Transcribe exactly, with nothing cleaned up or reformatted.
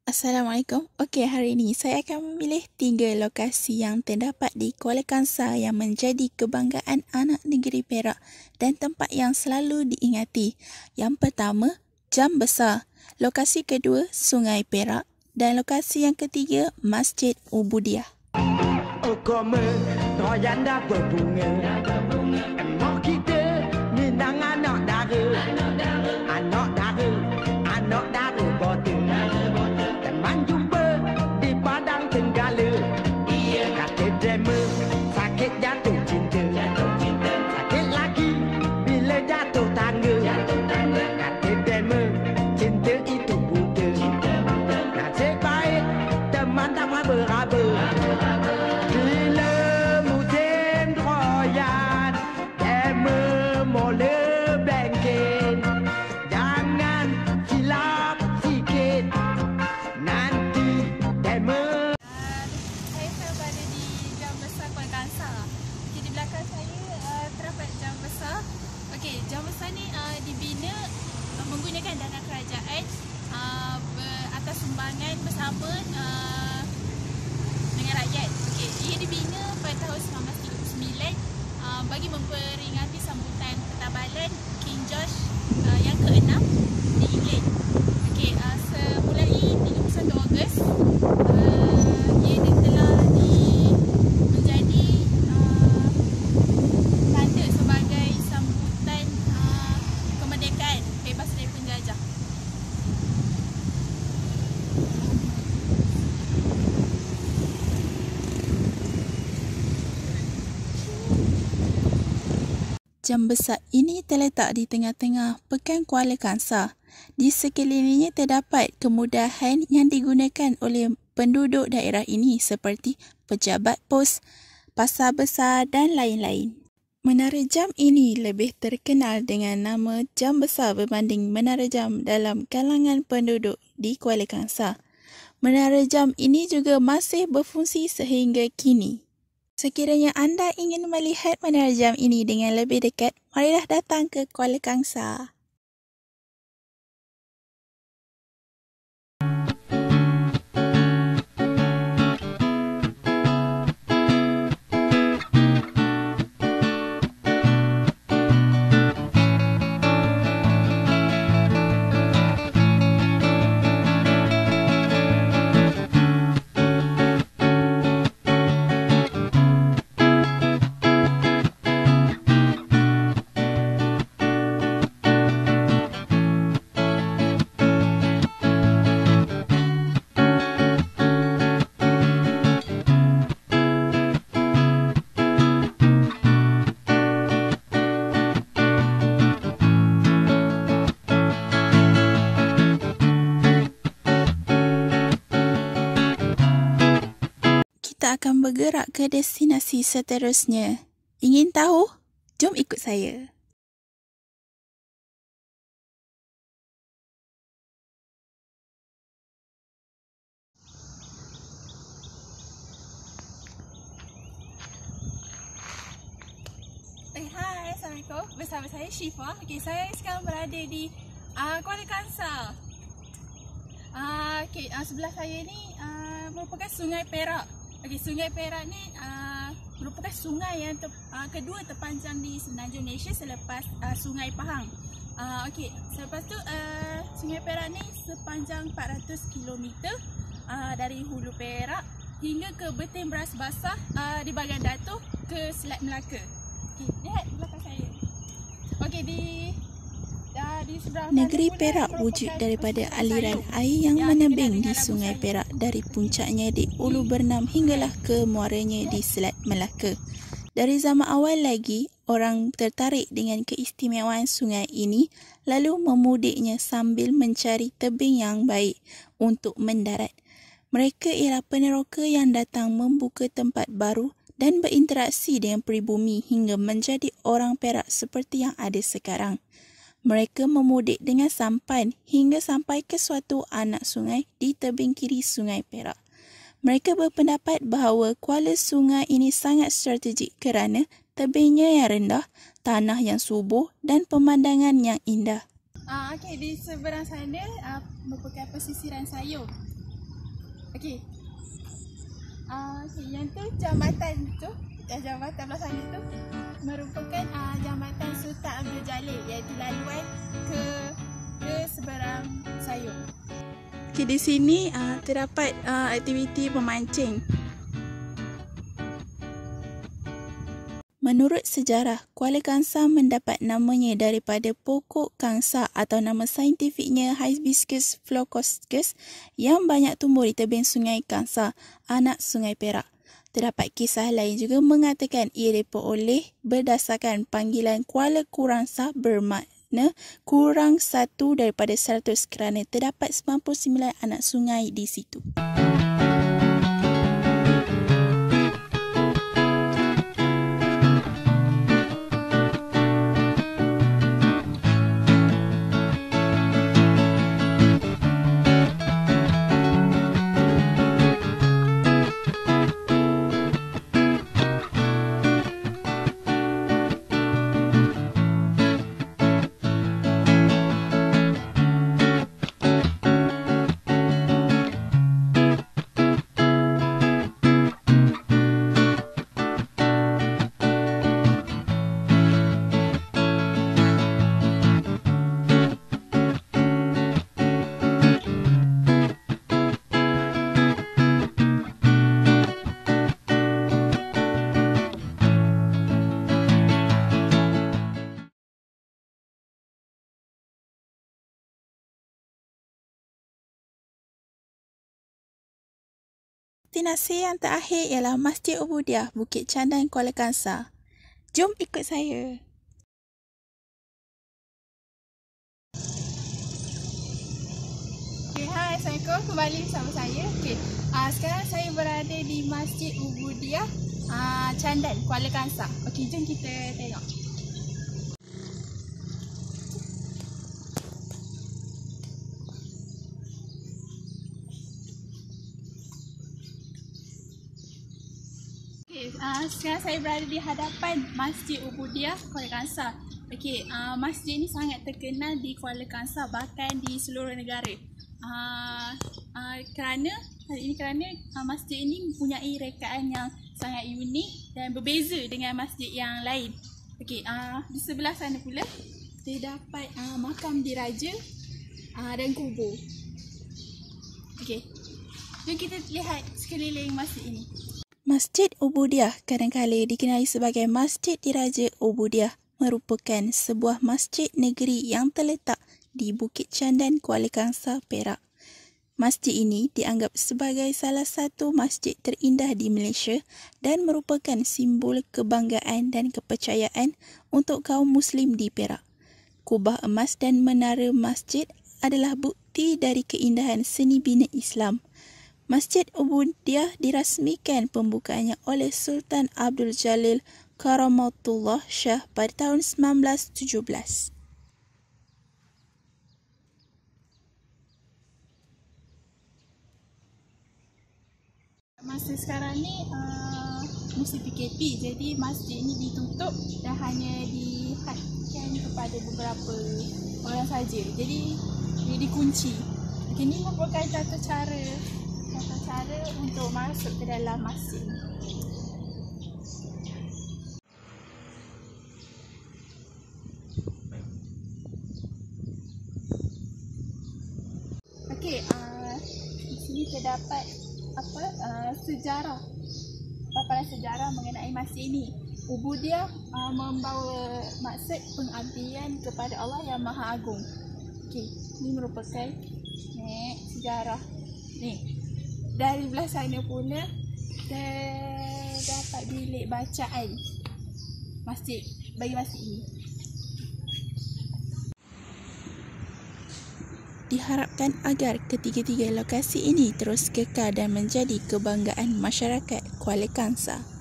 Assalamualaikum. Okey, hari ini saya akan memilih tiga lokasi yang terdapat di Kuala Kangsar yang menjadi kebanggaan anak negeri Perak dan tempat yang selalu diingati. Yang pertama, Jam Besar. Lokasi kedua, Sungai Perak. Dan lokasi yang ketiga, Masjid Ubudiah. Agama doyan dah berbunga. Emak kita minang anak dara. Anak dara, anak dara bodoh. Teman jumpa di Padang Tenggala. Kata drama, sakit jatuh cinta. Sakit lagi bila jatuh tangga. Kata drama, cinta itu buta. Nasib baik teman tak meraba-raba. Bila musim royan, demo mula bangkit. Jangan silap sikit, nanti demo. Saya sekarang berada di Jam Besar Kuala Kangsar. Okay, di belakang saya uh, terdapat Jam Besar. Okey, Jam Besar ni uh, dibina uh, menggunakan dana kerajaan uh, ber- atas sumbangan bersama uh, dengan rakyat. Okey, ia dibina pada tahun seribu sembilan ratus tiga puluh sembilan uh, bagi memperingati sambutan ketabalan King George uh, yang keenam di England. Okey, uh, semulai tiga puluh satu Ogos uh, ia telah di menjadi uh, tanda sebagai sambutan uh, kemerdekaan bebas dari penjajah. Jam Besar ini terletak di tengah-tengah Pekan Kuala Kangsar. Di sekelilingnya terdapat kemudahan yang digunakan oleh penduduk daerah ini seperti pejabat pos, pasar besar dan lain-lain. Menara jam ini lebih terkenal dengan nama Jam Besar berbanding menara jam dalam kalangan penduduk di Kuala Kangsar. Menara jam ini juga masih berfungsi sehingga kini. Sekiranya anda ingin melihat menara jam ini dengan lebih dekat, marilah datang ke Kuala Kangsar. Kita akan bergerak ke destinasi seterusnya. Ingin tahu? Jom ikut saya. Eh, hai, Assalamualaikum. Bersama saya Syifa. Okey, saya sekarang berada di uh, Kuala Kangsar. Uh, Okey, uh, sebelah saya ni uh, merupakan Sungai Perak. Okey, Sungai Perak ni uh, merupakan sungai yang ter, uh, kedua terpanjang di semenanjung Malaysia selepas uh, Sungai Pahang. Uh, Okey, selepas tu uh, Sungai Perak ni sepanjang empat ratus kilometer uh, dari Hulu Perak hingga ke Beting Beras Basah uh, di bahagian Datuk ke Selat Melaka. Okey, lihat belakang saya. Okey, di uh, di sebelah Negeri mana Perak pula wujud merupakan daripada Sungai aliran Sayur air yang yang menebing dikenal di dengan Labu Sungai Sayur. Perak dari puncaknya di Ulu Bernam hinggalah ke muaranya di Selat Melaka. Dari zaman awal lagi, orang tertarik dengan keistimewaan sungai ini lalu memudiknya sambil mencari tebing yang baik untuk mendarat. Mereka ialah peneroka yang datang membuka tempat baru dan berinteraksi dengan peribumi hingga menjadi orang Perak seperti yang ada sekarang. Mereka memudik dengan sampan hingga sampai ke suatu anak sungai di tebing kiri Sungai Perak. Mereka berpendapat bahawa kuala sungai ini sangat strategik kerana tebingnya yang rendah, tanah yang subur dan pemandangan yang indah. Ah, okey, di seberang sana uh, merupakan pesisiran sayur. Okey. Ah, uh, okay. Yang tu jambatan tu, uh, jambatan belah sana tu merupakan uh, jambatan Sultan Abdul Jalil, iaitu laluan ke ke seberang Sayong. Okay, di sini uh, terdapat uh, aktiviti memancing. Menurut sejarah, Kuala Kangsar mendapat namanya daripada pokok Kangsar atau nama saintifiknya Hibiscus flocoscus yang banyak tumbuh di tebing sungai Kangsar, anak sungai Perak. Terdapat kisah lain juga mengatakan ia diperoleh berdasarkan panggilan Kuala Kurangsar bermakna kurang satu daripada seratus kerana terdapat sembilan puluh sembilan anak sungai di situ. Destinasi yang terakhir ialah Masjid Ubudiah, Bukit Candan, Kuala Kangsar. Jom ikut saya. Okay, hai, Assalamualaikum. Kembali bersama saya. Okay, uh, sekarang saya berada di Masjid Ubudiah, uh, Candan, Kuala Kangsar. Okay, jom kita tengok. Okay, uh, sekarang saya berada di hadapan Masjid Ubudiah, Kuala Kangsar. Okey, uh, masjid ini sangat terkenal di Kuala Kangsar, bahkan di seluruh negara. Uh, uh, kerana hal ini kerana uh, masjid ini mempunyai rekaan yang sangat unik dan berbeza dengan masjid yang lain. Okey, uh, di sebelah sana pula terdapat uh, makam diraja uh, dan kubur. Okey, jom kita lihat sekeliling masjid ini. Masjid Ubudiah kadang-kala dikenali sebagai Masjid Diraja Ubudiah, merupakan sebuah masjid negeri yang terletak di Bukit Candan, Kuala Kangsar, Perak. Masjid ini dianggap sebagai salah satu masjid terindah di Malaysia dan merupakan simbol kebanggaan dan kepercayaan untuk kaum Muslim di Perak. Kubah emas dan menara masjid adalah bukti dari keindahan seni bina Islam. Masjid Ubudiah dirasmikan pembukaannya oleh Sultan Abdul Jalil Karamatullah Shah pada tahun sembilan belas tujuh belas. Masa sekarang ni uh, musim P K P, jadi masjid ini ditutup dan hanya dihadkan kepada beberapa orang saja. Jadi dia dikunci. Ini merupakan tata cara tata cara untuk masuk ke dalam masjid. Okey, uh, di sini terdapat apa uh, sejarah paparan sejarah mengenai masjid ini. Ubudiah uh, membawa maksud pengabdian kepada Allah yang Maha Agung. Okey, ini merupakan ni sejarah ni. Dari belah sana pula terdapat bilik bacaan masjid bagi masjid ini. Diharapkan agar ketiga-tiga lokasi ini terus kekal dan menjadi kebanggaan masyarakat Kuala Kangsar.